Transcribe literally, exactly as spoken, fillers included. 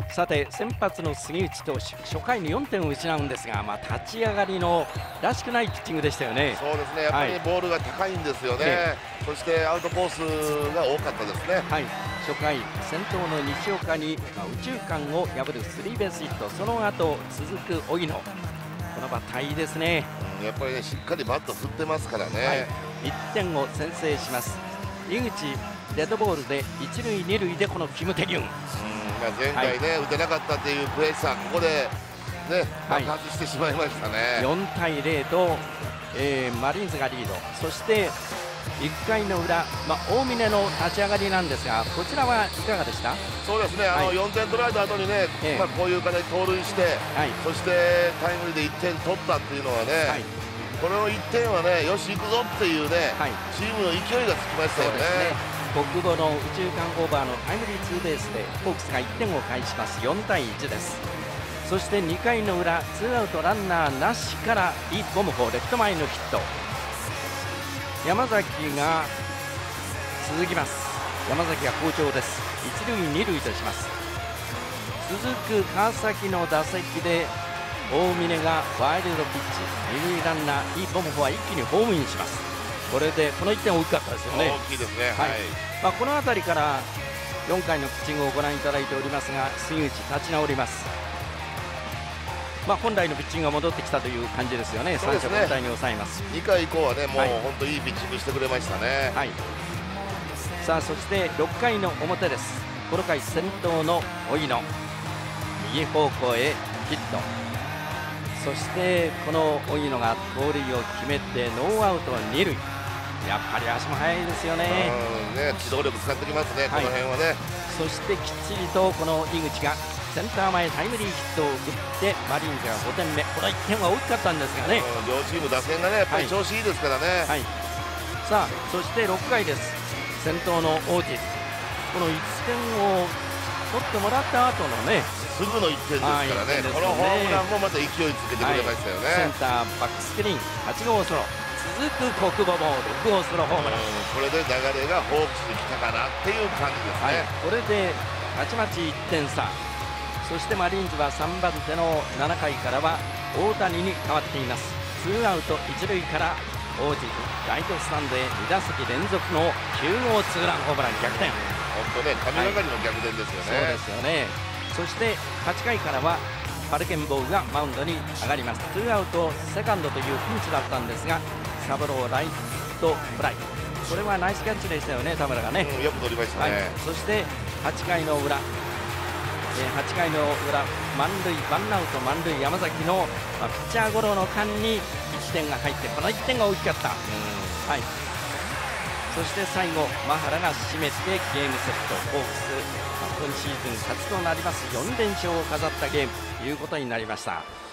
さて先発の杉内投手、初回によんてんを失うんですが、まあ、立ち上がりのらしくないピッチングでしたよね。 そうですね、やっぱりボールが高いんですよね、はい、そしてアウトコースが多かったですね。 はい、初回先頭の西岡に、まあ、右中間を破るスリーベースヒット、その後続く荻野、このバッターいいですね、 うん、やっぱりねしっかりバット振ってますからね、はい、 いってんを先制します。井口デッドボールで一塁二塁でこのキム・テリュン、うん、まあ、前回ね、はい、打てなかったという悔しさ、ここでね爆発してしまいましたね、はい、 よんたいゼロと、えー、マリーンズがリード。そしていっかいの裏、まあ、大峰の立ち上がりなんですが、こちらはいかがでした？ そうですね、あの、はい、よんてん取られた後にね、えーまあ、こういう形で盗塁して、はい、そしてタイムリーでいってん取ったっていうのはね、はい、このいってんはね、よし行くぞっていうね、はい、チームの勢いがつきましたよね。 国母の右中間オーバーのタイムリーツーベースでホークスがいってんを返します。よんたいいちです。そしてにかいの裏、ツーアウトランナーなしからイ・ボムホーレフト前のヒット、山崎が続きます。山崎が好調です。一塁二塁とします。続く川崎の打席で大峰がワイルドピッチ、二塁ランナーイ・ボムホは一気にホームインします。これでこのいってん大きかったですよね。 大きいですね、 はい、まあ、この辺りからよんかいのピッチングをご覧いただいておりますが、杉内立ち直ります。まあ、本来のピッチングが戻ってきたという感じですよね。三者凡退に抑えます。 にかい以降はね、もう本当いいピッチングしてくれましたね。 はい、さあそしてろっかいの表です。この回先頭の荻野、右方向へヒット、そしてこの荻野が盗塁を決めてノーアウト二塁、やっぱり足も速いですよね。 ね、機動力使ってきますね、はい、この辺はね。 そしてきっちりとこの井口がセンター前タイムリーヒットを打ってマリーンズがごてんめ、このいってんは大きかったんですがね、 両チーム打線がねやっぱり調子いいですからね。 はいはい、さあそしてろっかいです。先頭のオーティス、このいってんを取ってもらった後のね、 すぐのいってんですからね、このホームランもまた勢いつけてくれましたよね。 はい、センターバックスクリーンはちごうソロ、続く国母もろくごうソロホームラン、 これで流れがホークスに来たかなっていう感じですね。はい、 これでたちまちいってんさ。そしてマリーンズはさんばんてのななかいからは大谷に変わっています。ツーアウト一塁から王子ライトスタンドへにだせき連続のきゅうごうツーランホームラン、逆転。 本当ね、神がかりの逆転ですよね。 はい、そうですよね。そしてはちかいからはファルケンボーグがマウンドに上がります。ツーアウトセカンドというピンチだったんですが、サブローライトフライ、これはナイスキャッチでしたよね、田村がね、 うん、よく取りましたね。 はい、そしてはちかいの裏、はちかいの裏満塁、ワンアウト満塁、山崎の、まあ、ピッチャーゴロの間にいってんが入って、このいってんが大きかった。はい、そして最後マハラが締めてゲームセット、ホークス今シーズン初となりますよんれんしょうを飾ったゲームということになりました。